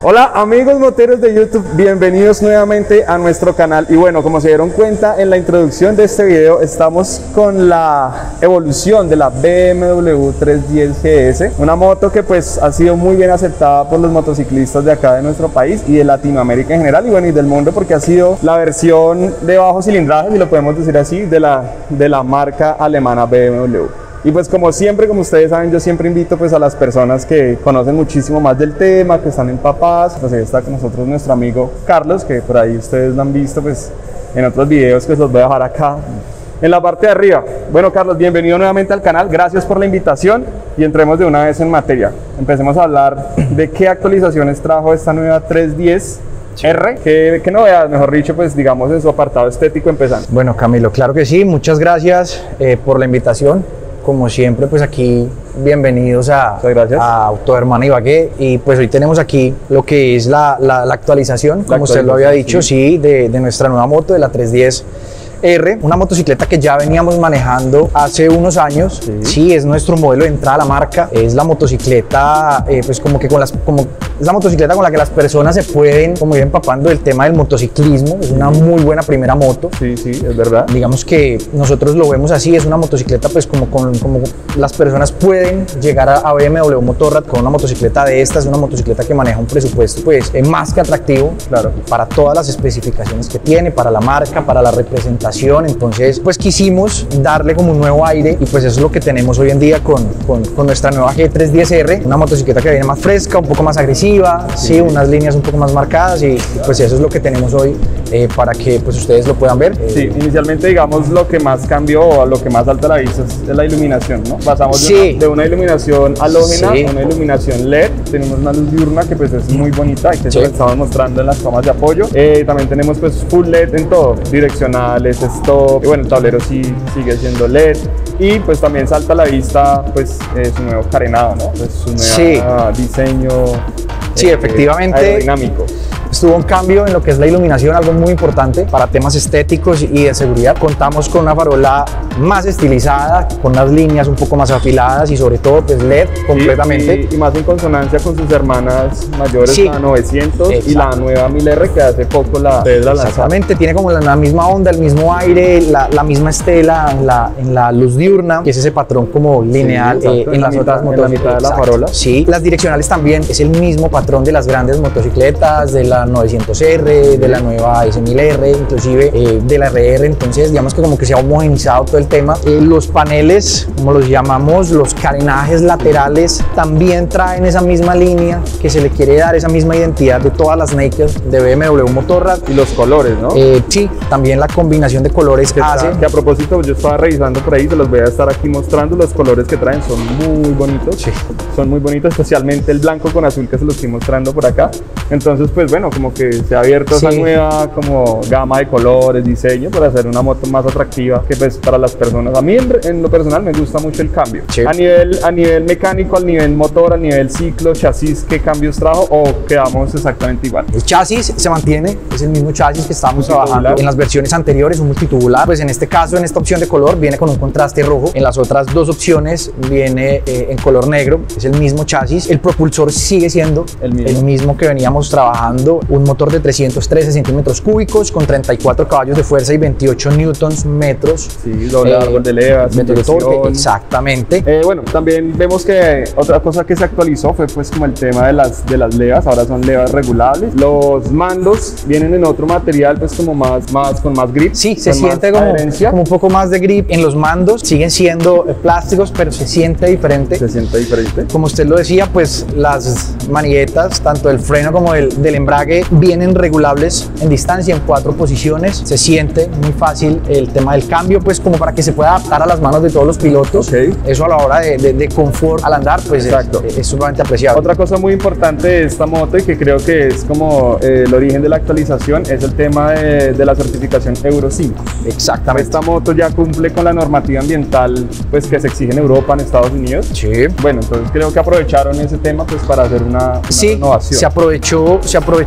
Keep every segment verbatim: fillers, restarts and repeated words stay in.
Hola amigos moteros de YouTube, bienvenidos nuevamente a nuestro canal. Y bueno, como se dieron cuenta en la introducción de este video, estamos con la evolución de la B M W trescientos diez G S, una moto que pues ha sido muy bien aceptada por los motociclistas de acá de nuestro país y de Latinoamérica en general, y bueno, y del mundo, porque ha sido la versión de bajo cilindraje, si lo podemos decir así, de la, de la marca alemana B M W. Y pues como siempre, como ustedes saben, yo siempre invito pues a las personas que conocen muchísimo más del tema, que están empapadas. Pues ahí está con nosotros nuestro amigo Carlos, que por ahí ustedes lo han visto pues en otros videos que los voy a dejar acá en la parte de arriba. Bueno, Carlos, bienvenido nuevamente al canal, gracias por la invitación y entremos de una vez en materia. Empecemos a hablar de qué actualizaciones trajo esta nueva trescientos diez R, ¿Qué, qué novedades, mejor dicho, pues digamos en su apartado estético empezando? Bueno, Camilo, claro que sí, muchas gracias eh, por la invitación. Como siempre, pues aquí bienvenidos a, a Autohermana Ibagué, y pues hoy tenemos aquí lo que es la, la, la actualización, como usted lo había dicho, sí, sí de, de nuestra nueva moto, de la trescientos diez R, una motocicleta que ya veníamos manejando hace unos años. Sí, sí, es nuestro modelo de entrada a la marca, es la motocicleta, eh, pues como que con las, como es la motocicleta con la que las personas se pueden como ir empapando del tema del motociclismo. Es una muy buena primera moto. Sí, sí, es verdad. Digamos que nosotros lo vemos así, es una motocicleta pues como, con, como las personas pueden llegar a, a B M W Motorrad con una motocicleta de esta. Es una motocicleta que maneja un presupuesto pues eh, más que atractivo, claro, para todas las especificaciones que tiene, para la marca, para la representación. Entonces pues quisimos darle como un nuevo aire, y pues eso es lo que tenemos hoy en día con, con, con nuestra nueva G trescientos diez R, una motocicleta que viene más fresca, un poco más agresiva, sí, sí, unas líneas un poco más marcadas, y pues eso es lo que tenemos hoy eh, para que pues ustedes lo puedan ver. Sí, eh, inicialmente digamos lo que más cambió o lo que más salta a la vista es la iluminación, ¿no? Pasamos de, sí. una, de una iluminación halógena sí. a una iluminación L E D. Tenemos una luz diurna que pues es muy bonita y que sí. lo estamos mostrando en las tomas de apoyo. Eh, también tenemos pues full L E D en todo, direccionales, stop, y bueno, el tablero sí sigue siendo L E D, y pues también salta a la vista pues eh, su nuevo carenado, ¿no? Pues su nuevo sí. diseño sí, eh, efectivamente, aerodinámico. Estuvo un cambio en lo que es la iluminación, algo muy importante para temas estéticos y de seguridad. Contamos con una farola más estilizada, con unas líneas un poco más afiladas y sobre todo pues L E D completamente. Y, y más en consonancia con sus hermanas mayores, sí. la novecientos. Exacto. Y la nueva mil R que hace poco la, la Exactamente, tiene como la, la misma onda, el mismo aire, la, la misma estela en la, en la luz diurna, que es ese patrón como lineal sí, eh, en, en las otras motos. En la mitad de la farola. Sí, las direccionales también es el mismo patrón de las grandes motocicletas, de la novecientos R, de la nueva S mil R, inclusive eh, de la R R. Entonces digamos que como que se ha homogenizado todo el tema. Eh, los paneles, como los llamamos, los carenajes laterales también traen esa misma línea, que se le quiere dar esa misma identidad de todas las naked de B M W Motorrad. Y los colores, ¿no? Eh, sí, también la combinación de colores que hace. Que a propósito, yo estaba revisando por ahí, se los voy a estar aquí mostrando. Los colores que traen son muy bonitos. Sí. Son muy bonitos, especialmente el blanco con azul que se los estoy mostrando por acá. Entonces pues bueno, como que se ha abierto sí. esa nueva como gama de colores, diseño, para hacer una moto más atractiva, que pues para las personas, a mí en, en lo personal me gusta mucho el cambio. Sí. A nivel, a nivel mecánico, al nivel motor, a nivel ciclo, chasis, ¿qué cambios trajo o quedamos exactamente igual? El chasis se mantiene, es el mismo chasis que estábamos trabajando en las versiones anteriores, un multitubular. Pues en este caso, en esta opción de color, viene con un contraste rojo. En las otras dos opciones viene eh, en color negro, es el mismo chasis. El propulsor sigue siendo el mismo, el mismo que veníamos trabajando, un motor de trescientos trece centímetros cúbicos con treinta y cuatro caballos de fuerza y veintiocho newtons metros. Sí, doble eh, árbol de levas, de torque, exactamente. Eh, bueno, también vemos que otra cosa que se actualizó fue pues como el tema de las, de las levas. Ahora son levas regulables. Los mandos vienen en otro material pues como más, más con más grip. Sí, se siente como, como un poco más de grip en los mandos. Siguen siendo plásticos, pero se siente diferente. Se siente diferente. Como usted lo decía, pues las maniguetas, tanto del freno como del, del embrague, vienen regulables en distancia en cuatro posiciones. Se siente muy fácil el tema del cambio, pues como para que se pueda adaptar a las manos de todos los pilotos. Okay. Eso a la hora de, de, de confort al andar, pues Exacto. es, es sumamente apreciado. Otra cosa muy importante de esta moto, y que creo que es como eh, el origen de la actualización, es el tema de, de la certificación Euro cinco. Exactamente. Esta moto ya cumple con la normativa ambiental pues que se exige en Europa, en Estados Unidos. Sí. Bueno, entonces creo que aprovecharon ese tema pues para hacer una, una sí, innovación. Se aprovechó, se aprovechó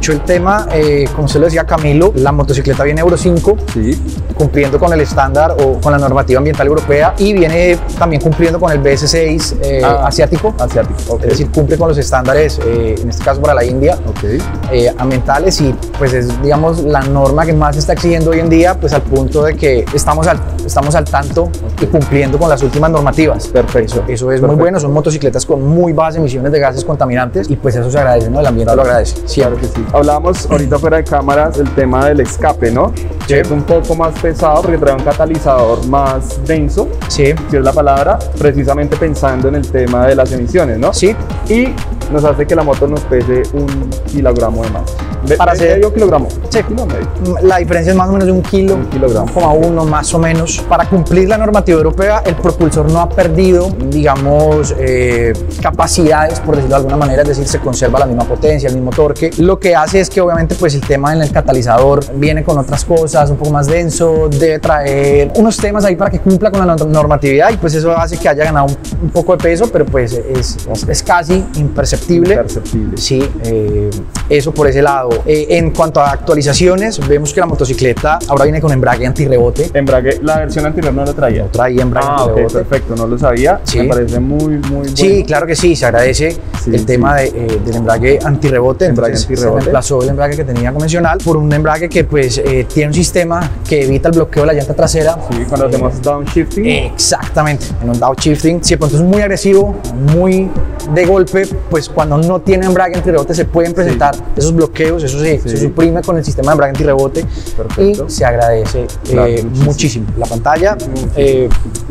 hecho el tema, eh, como usted lo decía Camilo, la motocicleta viene Euro cinco, sí, cumpliendo con el estándar o con la normativa ambiental europea, y viene también cumpliendo con el B S seis eh, ah, asiático, asiático okay. Es decir, cumple con los estándares, eh, en este caso para la India, okay. eh, ambientales, y pues es, digamos, la norma que más se está exigiendo hoy en día, pues al punto de que estamos al, estamos al tanto okay. y cumpliendo con las últimas normativas. Perfecto. Eso, eso es Perfecto. muy bueno, son motocicletas con muy bajas emisiones de gases contaminantes, y pues eso se agradece, ¿no? El ambiente claro. lo agradece. Claro que sí. Hablábamos ahorita fuera de cámaras el tema del escape, ¿no? Sí. Es un poco más pesado porque trae un catalizador más denso, sí. si es la palabra, precisamente pensando en el tema de las emisiones, ¿no? Sí. Y nos hace que la moto nos pese un kilogramo de más. De, para de medio kilogramo. Sí. Kilo medio. La diferencia es más o menos de un kilo, un kilogramo, como uno más o menos. Para cumplir la normativa europea, el propulsor no ha perdido, digamos, eh, capacidades, por decirlo de alguna manera, es decir, se conserva la misma potencia, el mismo torque. Lo que hace es que obviamente pues el tema en el catalizador viene con otras cosas, un poco más denso, debe traer unos temas ahí para que cumpla con la normatividad, y pues eso hace que haya ganado un, un poco de peso, pero pues es, es casi imperceptible. Imperceptible. Sí, eh, eso por ese lado. Eh, en cuanto a actualizaciones, vemos que la motocicleta ahora viene con embrague antirrebote. Embrague, la versión anterior no lo traía. No traía embrague ah, antirrebote. Okay, perfecto, no lo sabía. Sí. Me parece muy, muy bueno. Sí, claro que sí, se agradece sí, el sí. tema de, eh, del embrague antirrebote. Embrague Entonces, antirrebote. Se reemplazó el embrague que tenía convencional por un embrague que pues eh, tiene un sistema que evita el bloqueo de la llanta trasera. Sí, cuando eh, hacemos downshifting. Exactamente, en un downshifting. Si de pronto es muy agresivo, muy de golpe, pues cuando no tiene embrague antirrebote se pueden presentar sí. esos bloqueos, eso se, sí. se suprime con el sistema de embrague antirrebote. Perfecto. Y se agradece claro, eh, muchísimo. La pantalla eh,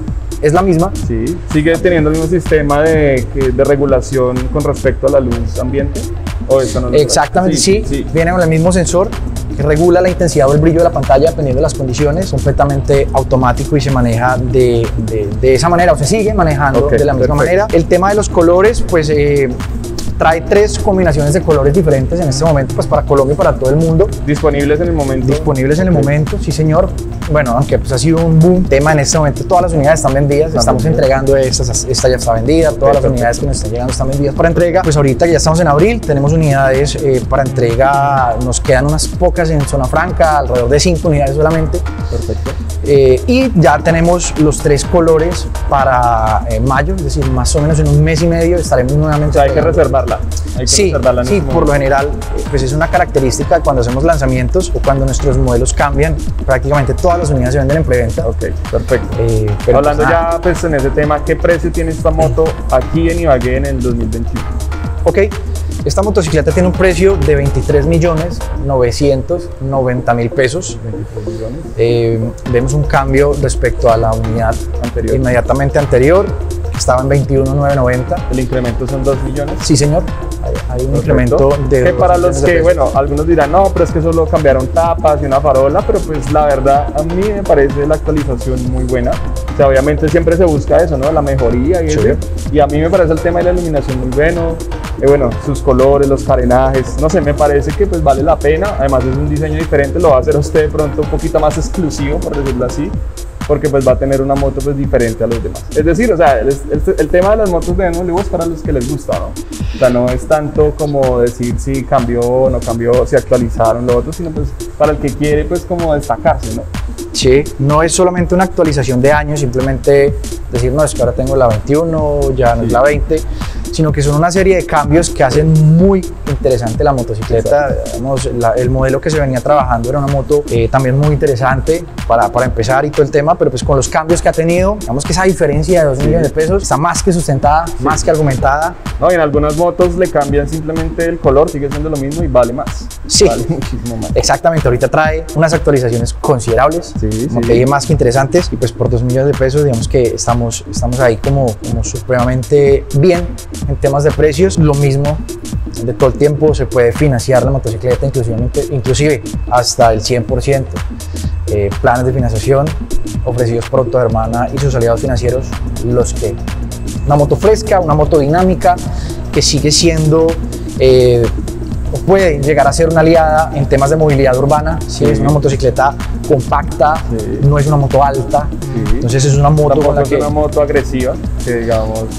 es la misma. Sí, sigue teniendo el mismo sistema de, de regulación con respecto a la luz ambiente. ¿O eso no lo Exactamente, sí, sí, sí, viene con el mismo sensor que regula la intensidad o el brillo de la pantalla dependiendo de las condiciones, completamente automático, y se maneja de, de, de esa manera, o se sigue manejando okay, de la misma perfecto. manera. El tema de los colores, pues eh, trae tres combinaciones de colores diferentes en este momento, pues para Colombia y para todo el mundo. ¿Disponibles en el momento? Disponibles en el okay. momento, sí señor. Bueno, aunque pues ha sido un boom tema en este momento, todas las unidades están vendidas, están estamos vendidas. entregando estas, esta ya está vendida, todas okay, las unidades perfecto. que nos están llegando están vendidas para entrega. Pues ahorita que ya estamos en abril, tenemos unidades eh, para entrega, nos quedan unas pocas en zona franca, alrededor de cinco unidades solamente. Perfecto. Eh, y ya tenemos los tres colores para eh, mayo, es decir, más o menos en un mes y medio estaremos nuevamente. O sea, hay que reservarla. Hay que sí, reservarla en sí, este por momento. lo general, pues es una característica cuando hacemos lanzamientos o cuando nuestros modelos cambian, prácticamente todas las unidades se venden en preventa. Ok, perfecto. Eh, pero Hablando pues, ya pues, en ese tema, ¿qué precio tiene esta moto aquí en Ibagué en el dos mil veintiuno? Ok, esta motocicleta tiene un precio de veintitrés millones novecientos noventa mil pesos. veintitrés millones. Eh, vemos un cambio respecto a la unidad anterior. inmediatamente anterior, que estaba en veintiuno mil novecientos noventa. ¿El incremento son dos millones? Sí, señor. Hay, hay un Perfecto. incremento de que para los que, de bueno, algunos dirán, no, pero es que solo cambiaron tapas y una farola, pero pues la verdad a mí me parece la actualización muy buena. O sea, obviamente siempre se busca eso, ¿no? La mejoría y, sí. eso. Y a mí me parece el tema de la iluminación muy bueno. Eh, bueno, sus colores, los carenajes, no sé, me parece que pues vale la pena. Además es un diseño diferente, lo va a hacer a usted de pronto un poquito más exclusivo, por decirlo así, porque pues va a tener una moto pues diferente a los demás. Es decir, o sea, el, el, el tema de las motos de B M W es para los que les gusta, ¿no? O sea, no es tanto como decir si cambió o no cambió, si actualizaron lo otro, sino pues para el que quiere pues como destacarse, ¿no? Sí, no es solamente una actualización de años, simplemente decir, no, es que ahora tengo la veintiuno, ya no sí. es la veinte, sino que son una serie de cambios que hacen muy interesante la motocicleta. Digamos, la, el modelo que se venía trabajando era una moto eh, también muy interesante para, para empezar y todo el tema, pero pues con los cambios que ha tenido, digamos que esa diferencia de dos sí. millones de pesos está más que sustentada, sí. más que argumentada. No, y en algunas motos le cambian simplemente el color, sigue siendo lo mismo y vale más. Sí, vale muchísimo más. Exactamente, ahorita trae unas actualizaciones considerables, sí, como sí. te dije, más que interesantes, y pues por dos millones de pesos digamos que estamos, estamos ahí como, como supremamente bien en temas de precios. Lo mismo de todo el tiempo, se puede financiar la motocicleta inclusive, inclusive hasta el cien por ciento. Eh, planes de financiación ofrecidos por Autohermana y sus aliados financieros, los que una moto fresca, una moto dinámica que sigue siendo eh, o puede llegar a ser una aliada en temas de movilidad urbana. Sí. Es una motocicleta compacta, sí. no es una moto alta, sí. entonces es una moto Tampoco con la es que... una moto agresiva, que digamos...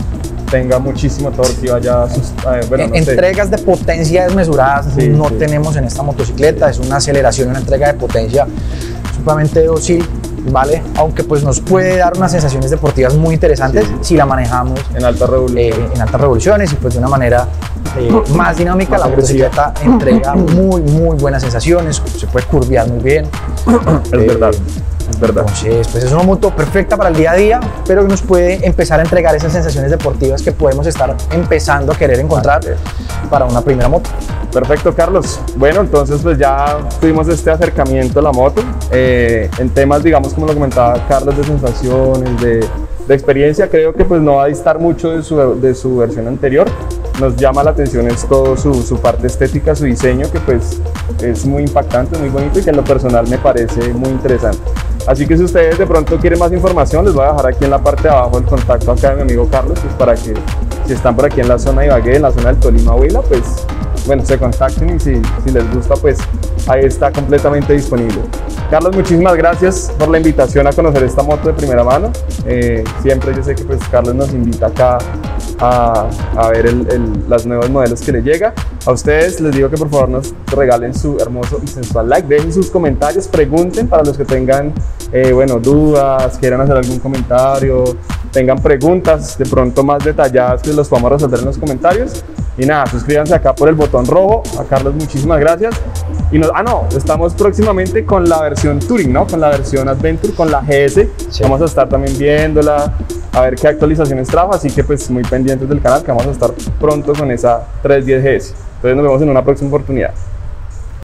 tenga muchísimo torque y vaya a sus, eh, bueno, no entregas sé. de potencia desmesuradas sí, no sí. tenemos en esta motocicleta, es una aceleración y una entrega de potencia sumamente dócil, ¿vale? Aunque pues nos puede dar unas sensaciones deportivas muy interesantes sí. si la manejamos en altas revoluciones, eh, en altas revoluciones y pues de una manera eh, más dinámica. Más la motocicleta entrega muy muy buenas sensaciones, se puede curvear muy bien. Es eh, verdad. Es verdad. Entonces, pues es una moto perfecta para el día a día, pero que nos puede empezar a entregar esas sensaciones deportivas que podemos estar empezando a querer encontrar para una primera moto. Perfecto, Carlos. Bueno, entonces pues ya tuvimos este acercamiento a la moto. Eh, en temas, digamos, como lo comentaba Carlos, de sensaciones, de, de experiencia, creo que pues no va a distar mucho de su, de su versión anterior. Nos llama la atención es todo su, su parte estética, su diseño, que pues es muy impactante, muy bonito y que en lo personal me parece muy interesante. Así que si ustedes de pronto quieren más información, les voy a dejar aquí en la parte de abajo el contacto acá de mi amigo Carlos, pues para que si están por aquí en la zona de Ibagué, en la zona del Tolima, Huila, pues bueno, se contacten y si, si les gusta, pues ahí está completamente disponible. Carlos, muchísimas gracias por la invitación a conocer esta moto de primera mano. Eh, siempre yo sé que pues Carlos nos invita acá a, a ver el, el, los nuevos modelos que le llega. A ustedes les digo que por favor nos regalen su hermoso y sensual like, dejen sus comentarios, pregunten para los que tengan eh, bueno, dudas, quieran hacer algún comentario, tengan preguntas de pronto más detalladas que los podamos resolver en los comentarios. Y nada, suscríbanse acá por el botón rojo. A Carlos, muchísimas gracias. Y nos, ah, no, estamos próximamente con la versión Touring, ¿no? Con la versión Adventure, con la G S. Sí. Vamos a estar también viéndola, a ver qué actualizaciones trajo. Así que, pues, muy pendientes del canal, que vamos a estar pronto con esa trescientos diez G S. Entonces, nos vemos en una próxima oportunidad.